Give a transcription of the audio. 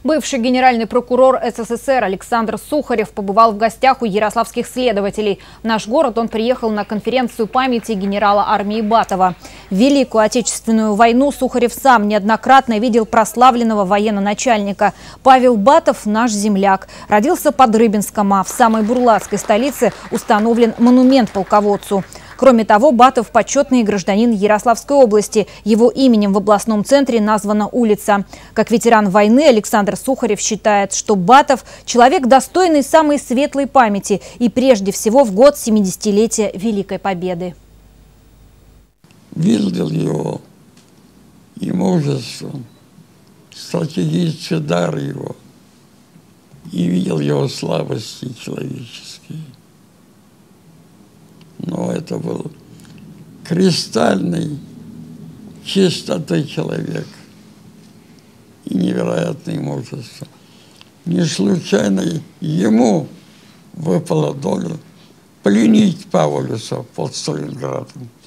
Бывший генеральный прокурор СССР Александр Сухарев побывал в гостях у ярославских следователей. В наш город он приехал на конференцию памяти генерала армии Батова. В Великую Отечественную войну Сухарев сам неоднократно видел прославленного военно-начальника. Павел Батов – наш земляк. Родился под Рыбинском, а в самой бурлацкой столице установлен монумент полководцу. Кроме того, Батов – почетный гражданин Ярославской области. Его именем в областном центре названа улица. Как ветеран войны Александр Сухарев считает, что Батов – человек, достойный самой светлой памяти и прежде всего в год 70-летия Великой Победы. Видел его и мужество, стратегический дар его, и видел его слабости человеческие. Но это был кристальный чистоты человек и невероятное мужество. Не случайно ему выпала доля пленить Паулюса под Сталинградом.